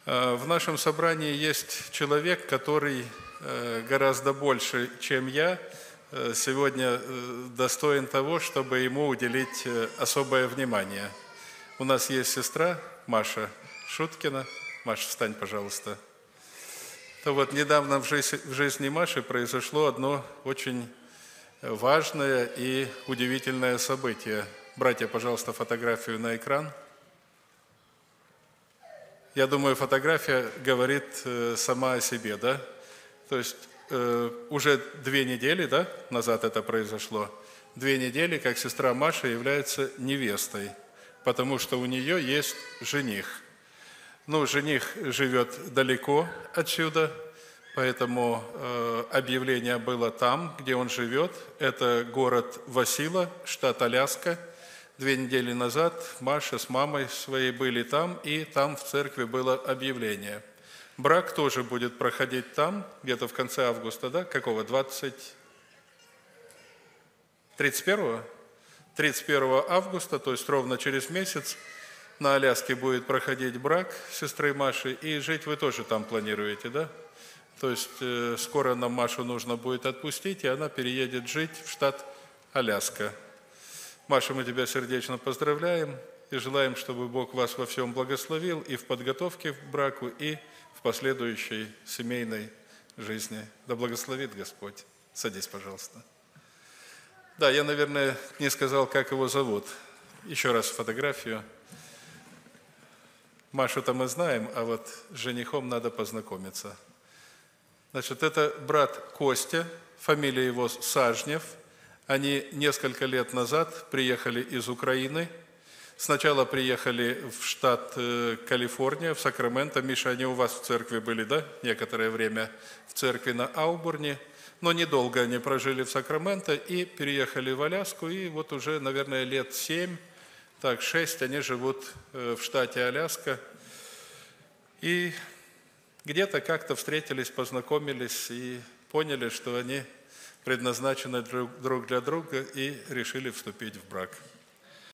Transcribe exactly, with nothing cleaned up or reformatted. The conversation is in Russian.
В нашем собрании есть человек, который гораздо больше, чем я, сегодня достоин того, чтобы ему уделить особое внимание. У нас есть сестра Маша Шуткина. Маша, встань, пожалуйста. То вот недавно в жизни, в жизни Маши произошло одно очень важное и удивительное событие. Братья, пожалуйста, фотографию на экран. Я думаю, фотография говорит э, сама о себе, да? То есть э, уже две недели, да, назад это произошло. Две недели, как сестра Маша является невестой, потому что у нее есть жених. Ну, жених живет далеко отсюда, поэтому э, объявление было там, где он живет. Это город Васила, штат Аляска. Две недели назад Маша с мамой своей были там, и там в церкви было объявление. Брак тоже будет проходить там, где-то в конце августа, да? Какого? двадцать... тридцать первого? тридцать первого августа, то есть ровно через месяц, на Аляске будет проходить брак сестры Маши, и жить вы тоже там планируете, да? То есть э, скоро нам Машу нужно будет отпустить, и она переедет жить в штат Аляска. Маша, мы тебя сердечно поздравляем и желаем, чтобы Бог вас во всем благословил и в подготовке к браку, и в последующей семейной жизни. Да благословит Господь. Садись, пожалуйста. Да, я, наверное, не сказал, как его зовут. Еще раз фотографию. Машу-то мы знаем, а вот с женихом надо познакомиться. Значит, это брат Костя, фамилия его Сажнев. Они несколько лет назад приехали из Украины. Сначала приехали в штат Калифорния, в Сакраменто. Миша, они у вас в церкви были, да? Некоторое время в церкви на Аубурне. Но недолго они прожили в Сакраменто и переехали в Аляску. И вот уже, наверное, лет семь, так, шесть они живут в штате Аляска. И где-то как-то встретились, познакомились и поняли, что они предназначены друг для друга, и решили вступить в брак.